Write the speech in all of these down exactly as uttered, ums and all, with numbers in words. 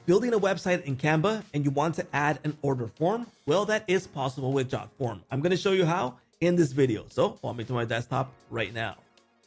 Building a website in Canva and you want to add an order form? Well, that is possible with JotForm. I'm going to show you how in this video. So follow me to my desktop right now.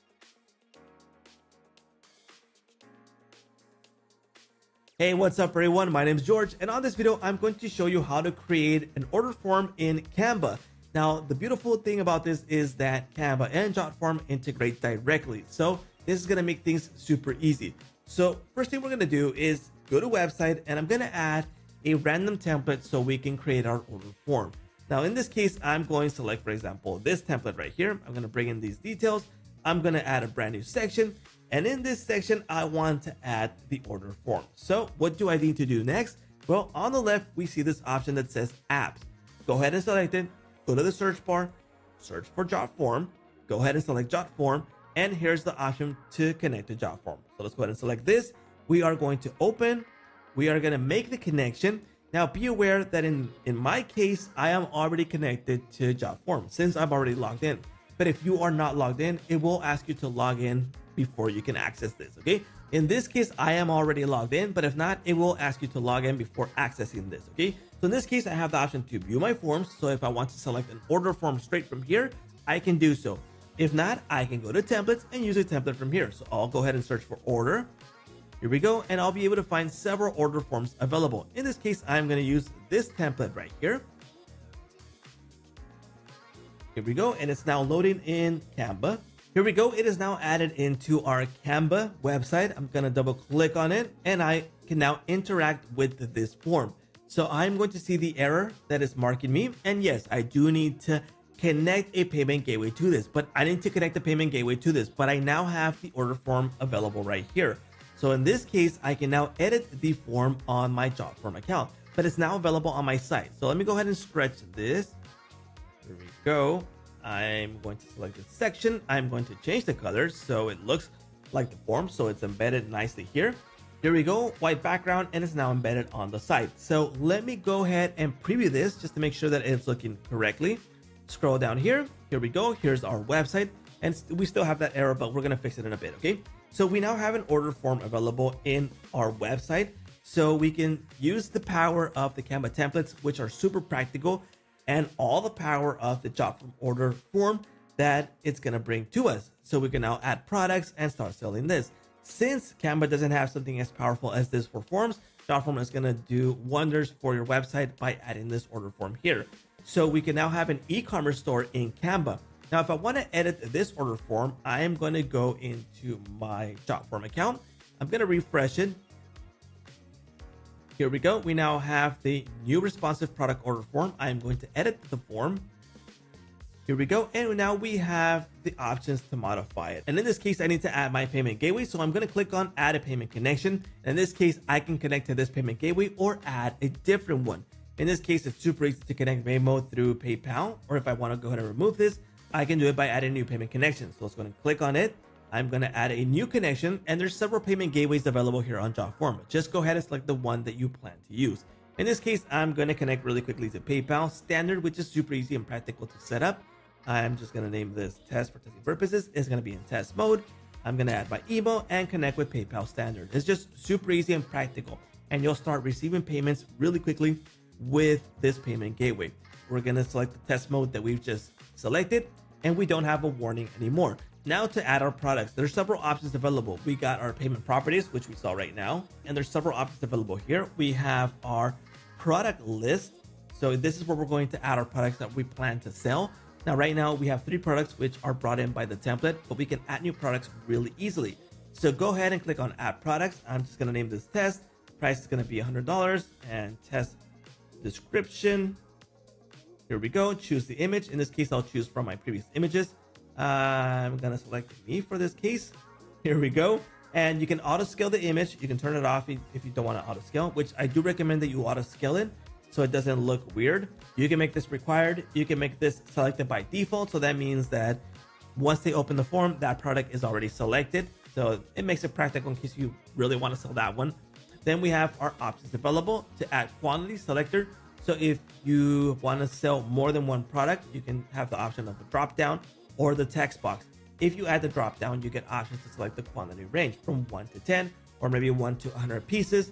Hey, what's up everyone? My name is George, and on this video, I'm going to show you how to create an order form in Canva. Now, the beautiful thing about this is that Canva and JotForm integrate directly. So this is going to make things super easy. So first thing we're going to do is go to website, and I'm going to add a random template so we can create our order form. Now, in this case, I'm going to select, for example, this template right here. I'm going to bring in these details. I'm going to add a brand new section. And in this section, I want to add the order form. So what do I need to do next? Well, on the left, we see this option that says apps. Go ahead and select it. Go to the search bar, search for JotForm. Go ahead and select JotForm. And here's the option to connect to JotForm. So let's go ahead and select this. We are going to open. We are going to make the connection. Now be aware that in, in my case, I am already connected to JotForm since I'm already logged in. But if you are not logged in, it will ask you to log in before you can access this, okay? In this case, I am already logged in, but if not, it will ask you to log in before accessing this, okay? So in this case, I have the option to view my forms. So if I want to select an order form straight from here, I can do so. If not, I can go to templates and use a template from here. So I'll go ahead and search for order. Here we go, and I'll be able to find several order forms available. In this case, I'm gonna use this template right here. Here we go, and it's now loading in Canva. Here we go, it is now added into our Canva website. I'm gonna double click on it, and I can now interact with this form. So I'm going to see the error that is marking me, and yes, I do need to connect a payment gateway to this, but I need to connect the payment gateway to this, but I now have the order form available right here. So in this case, I can now edit the form on my JotForm account, but it's now available on my site. So let me go ahead and stretch this. Here we go. I'm going to select this section. I'm going to change the colors so it looks like the form, so it's embedded nicely here. Here we go, white background, and it's now embedded on the site. So let me go ahead and preview this just to make sure that it's looking correctly. Scroll down here. Here we go. Here's our website, and we still have that error, but we're going to fix it in a bit, okay? So we now have an order form available in our website, so we can use the power of the Canva templates, which are super practical, and all the power of the JotForm order form that it's going to bring to us. So we can now add products and start selling this. Since Canva doesn't have something as powerful as this for forms, JotForm is going to do wonders for your website by adding this order form here. So we can now have an e-commerce store in Canva. Now, if I want to edit this order form, I am going to go into my JotForm account. I'm going to refresh it. Here we go. We now have the new responsive product order form. I am going to edit the form. Here we go. And now we have the options to modify it. And in this case, I need to add my payment gateway. So I'm going to click on add a payment connection. In this case, I can connect to this payment gateway or add a different one. In this case, it's super easy to connect Venmo through PayPal. Or if I want to go ahead and remove this, I can do it by adding a new payment connection. So let's go and click on it. I'm going to add a new connection, and there's several payment gateways available here on JotForm. Just go ahead and select the one that you plan to use. In this case, I'm going to connect really quickly to PayPal Standard, which is super easy and practical to set up. I'm just going to name this test for testing purposes. It's going to be in test mode. I'm going to add my email and connect with PayPal Standard. It's just super easy and practical, and you'll start receiving payments really quickly with this payment gateway. We're going to select the test mode that we've just selected, and we don't have a warning anymore. Now to add our products, there's several options available. We got our payment properties, which we saw right now, and there's several options available here. We have our product list. So this is where we're going to add our products that we plan to sell. Now, right now we have three products which are brought in by the template, but we can add new products really easily. So go ahead and click on add products. I'm just going to name this test. Price is going to be one hundred dollars, and test description. Here we go. Choose the image. In this case, I'll choose from my previous images. Uh, I'm going to select me for this case. Here we go. And you can auto scale the image. You can turn it off if you don't want to auto scale, which I do recommend that you auto scale it so it doesn't look weird. You can make this required. You can make this selected by default. So that means that once they open the form, that product is already selected. So it makes it practical in case you really want to sell that one. Then we have our options available to add quantity selector. So if you want to sell more than one product, you can have the option of the drop down or the text box. If you add the drop down, you get options to select the quantity range from one to ten, or maybe one to one hundred pieces.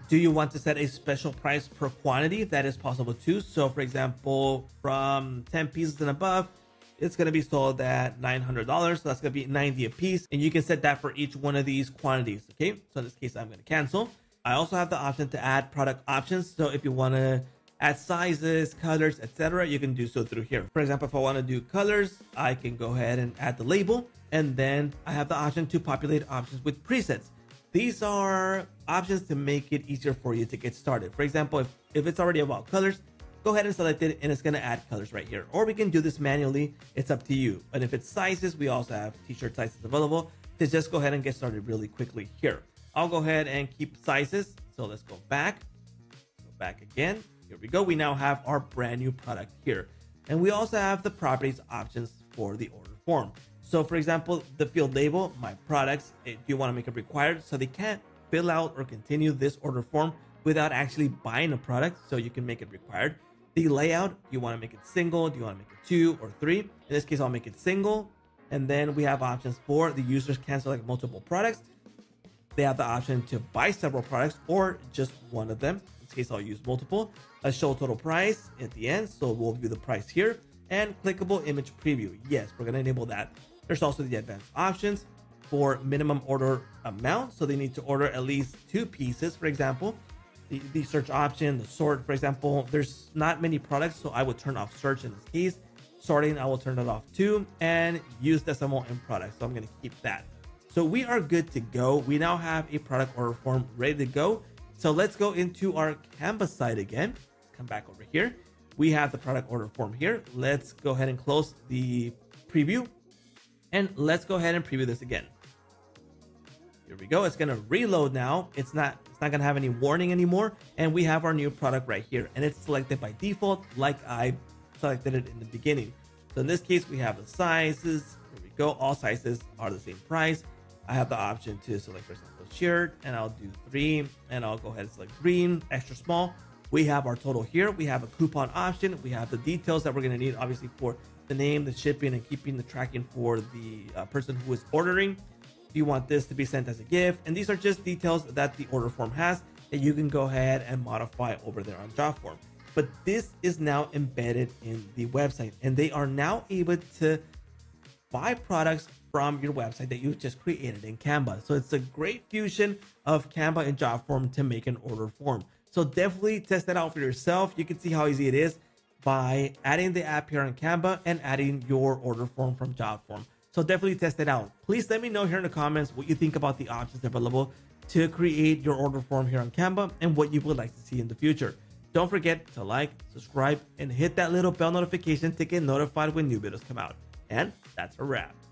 Do you want to set a special price per quantity? That is possible too. So for example, from ten pieces and above, it's going to be sold at nine hundred dollars. So that's going to be ninety a piece. And you can set that for each one of these quantities. Okay. So in this case, I'm going to cancel. I also have the option to add product options. So if you want to add sizes, colors, et cetera, you can do so through here. For example, if I want to do colors, I can go ahead and add the label. And then I have the option to populate options with presets. These are options to make it easier for you to get started. For example, if, if it's already about colors, go ahead and select it and it's going to add colors right here. Or we can do this manually. It's up to you. And if it's sizes, we also have t-shirt sizes available to just go ahead and get started really quickly here. I'll go ahead and keep sizes. So let's go back, go back again. Here we go. We now have our brand new product here. And we also have the properties options for the order form. So for example, the field label, my products, if you want to make it required, so they can't fill out or continue this order form without actually buying a product. So you can make it required. The layout, you want to make it single, do you want to make it two or three? In this case, I'll make it single. And then we have options for the users can select multiple products. They have the option to buy several products or just one of them. In this case, I'll use multiple. A show total price at the end. So we'll view the price here. And clickable image preview. Yes, we're going to enable that. There's also the advanced options for minimum order amount. So they need to order at least two pieces, for example. The, the search option, the sort, for example, there's not many products, so I would turn off search in this case. Sorting, I will turn it off too, and use decimal in products. So I'm going to keep that. So we are good to go. We now have a product order form ready to go. So let's go into our Canva site again. Come back over here. We have the product order form here. Let's go ahead and close the preview. And let's go ahead and preview this again. Here we go. It's going to reload now. It's not, it's not going to have any warning anymore. And we have our new product right here. And it's selected by default, like I selected it in the beginning. So in this case, we have the sizes. Here we go. All sizes are the same price. I have the option to select, for example, shirt, and I'll do three, and I'll go ahead and select green, extra small. We have our total here. We have a coupon option. We have the details that we're going to need, obviously, for the name, the shipping, and keeping the tracking for the uh, person who is ordering. Do you want this to be sent as a gift? And these are just details that the order form has that you can go ahead and modify over there on JotForm. But this is now embedded in the website, and they are now able to buy products from your website that you've just created in Canva. So it's a great fusion of Canva and JotForm to make an order form. So definitely test that out for yourself. You can see how easy it is by adding the app here on Canva and adding your order form from JotForm. So definitely test it out. Please let me know here in the comments what you think about the options available to create your order form here on Canva and what you would like to see in the future. Don't forget to like, subscribe, and hit that little bell notification to get notified when new videos come out. And that's a wrap.